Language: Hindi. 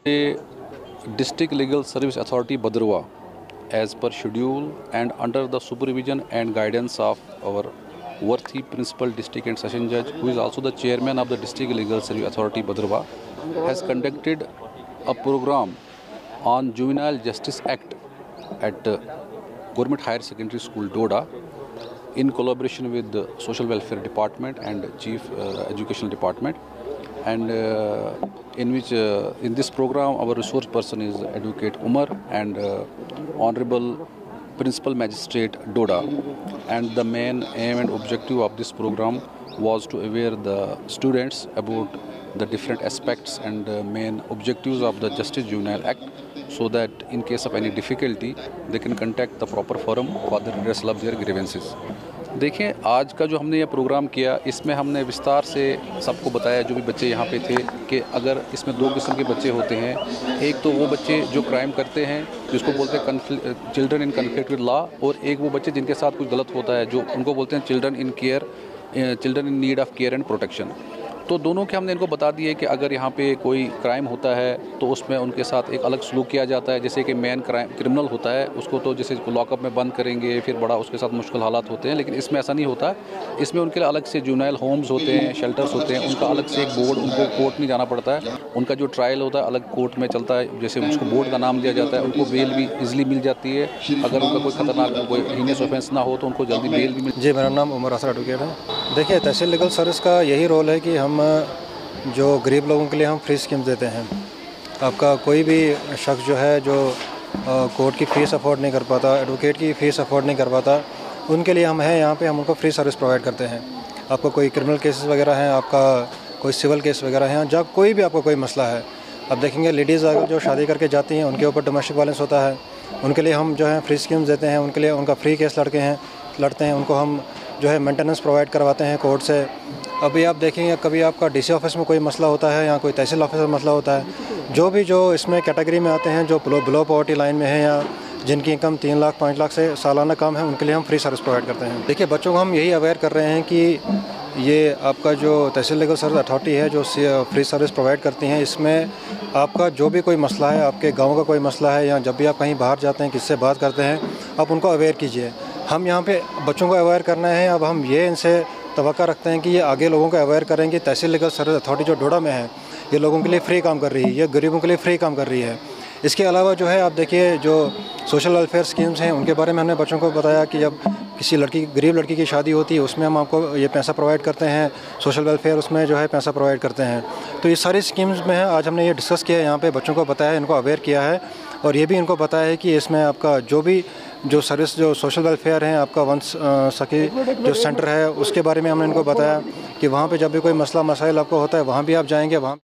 A District Legal Service Authority Bhadrawa, as per schedule and under the supervision and guidance of our worthy Principal District and Session Judge, who is also the Chairman of the District Legal Service Authority Bhadrawa, has conducted a program on Juvenile Justice Act at Government Higher Secondary School Doda in collaboration with the Social Welfare Department and Chief Educational Department, and in this program our resource person is Advocate Umar and Honorable Principal Magistrate Doda, and the main aim and objective of this program was to aware the students about the different aspects and main objectives of the Justice Juvenile Act, so that in case of any difficulty they can contact the proper forum for the redressal of their grievances. देखें, आज का जो हमने ये प्रोग्राम किया, इसमें हमने विस्तार से सबको बताया, जो भी बच्चे यहाँ पे थे, कि अगर इसमें दो किस्म के बच्चे होते हैं। एक तो वो बच्चे जो क्राइम करते हैं, जिसको बोलते हैं children in conflict with law, और एक वो बच्चे जिनके साथ कुछ गलत होता है, जो उनको बोलते हैं children in need of care and protection. तो दोनों के हमने इनको बता दिए कि अगर यहाँ पे कोई क्राइम होता है तो उसमें उनके साथ एक अलग सलूक किया जाता है। जैसे कि मेन क्रिमिनल होता है, उसको तो जैसे लॉकअप में बंद करेंगे, फिर बड़ा उसके साथ मुश्किल हालात होते हैं, लेकिन इसमें ऐसा नहीं होता। इसमें उनके लिए अलग से जुवेनाइल होम्स होते हैं, शेल्टर्स होते हैं, उनका अलग से एक बोर्ड, उनको कोर्ट नहीं जाना पड़ता है। उनका जो ट्रायल होता है अलग कोर्ट में चलता है, जैसे उसको बोर्ड का नाम दिया जाता है। उनको बेल भी ईजिली मिल जाती है, अगर उनका कोई खतरनाक कोई हीनियस ऑफेंस ना हो तो उनको जल्दी बेल भी मिल। जी, मेरा नाम उमर असर एडवोकेट है। देखिए, तहसील लीगल सर्विस का यही रोल है कि हम जो गरीब लोगों के लिए हम फ्री स्कीम्स देते हैं। आपका कोई भी शख्स जो है, जो कोर्ट की फ़ीस अफोर्ड नहीं कर पाता, एडवोकेट की फ़ीस अफोर्ड नहीं कर पाता, उनके लिए हम हैं यहाँ पे, हम उनको फ्री सर्विस प्रोवाइड करते हैं। आपको कोई क्रिमिनल केसेस वगैरह हैं, आपका कोई सिविल केस वगैरह हैं, जब कोई भी आपको कोई मसला है, आप देखेंगे लेडीज़ अगर जो शादी करके जाती हैं, उनके ऊपर डोमेस्टिक वायलेंस होता है, उनके लिए हम जो है फ्री स्कीम्स देते हैं। उनके लिए उनका फ्री केस लड़ते हैं, उनको हम जो है मेंटेनेंस प्रोवाइड करवाते हैं कोर्ट से। अभी आप देखेंगे, कभी आपका डीसी ऑफिस में कोई मसला होता है या कोई तहसील ऑफिस में मसला होता है, जो इसमें कैटेगरी में आते हैं, जो बिलो पॉवर्टी लाइन में है या जिनकी इनकम 3 लाख 5 लाख से सालाना कम है, उनके लिए हम फ्री सर्विस प्रोवाइड करते हैं। देखिए, बच्चों को हम यही अवेयर कर रहे हैं कि ये आपका जो तहसील लीगल सर्विस अथॉरिटी है, जो फ्री सर्विस प्रोवाइड करती हैं, इसमें आपका जो भी कोई मसला है, आपके गाँव का कोई मसला है, या जब भी आप कहीं बाहर जाते हैं, किससे बात करते हैं, आप उनको अवेयर कीजिए। हम यहाँ पे बच्चों को अवेयर करना है। अब हम ये इनसे तवक्का रखते हैं कि ये आगे लोगों को अवेयर करें कि तहसील लीगल सर्विस अथॉरिटी जो डोडा में है, ये लोगों के लिए फ्री काम कर रही है, ये गरीबों के लिए फ्री काम कर रही है। इसके अलावा जो है, आप देखिए, जो सोशल वेलफेयर स्कीम्स हैं, उनके बारे में हमने बच्चों को बताया कि जब किसी गरीब लड़की की शादी होती है, उसमें हम आपको ये पैसा प्रोवाइड करते हैं। सोशल वेलफेयर उसमें जो है पैसा प्रोवाइड करते हैं। तो ये सारी स्कीम्स में है। आज हमने ये डिस्कस किया है, यहाँ पे बच्चों को बताया, इनको अवेयर किया है, और ये भी इनको बताया है कि इसमें आपका जो सर्विस जो सोशल वेलफेयर है, आपका वंश सखी जो सेंटर है, उसके बारे में हमने इनको बताया कि वहाँ पे जब भी कोई मसला मसाइल आपको होता है, वहाँ भी आप जाएंगे, वहाँ